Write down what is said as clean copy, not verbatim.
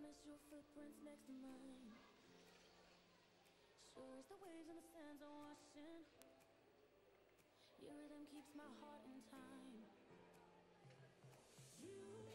miss your footprints next to mine. Sure as the waves and the sands are washing, your rhythm keeps my heart in time. You